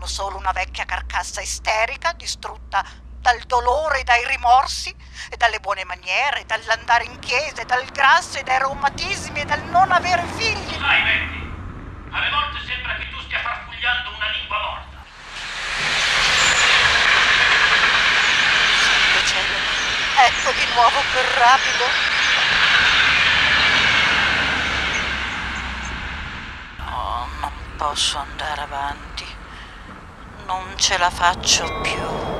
solo una vecchia carcassa isterica distrutta dal dolore e dai rimorsi e dalle buone maniere, dall'andare in chiesa, e dal grasso e dai reumatismi e dal non avere figli. Sai, Betty, alle volte sembra che tu stia farfugliando una lingua morta. Santo cielo, ecco di nuovo quel rapido. Oh, non posso andare avanti. Non ce la faccio più.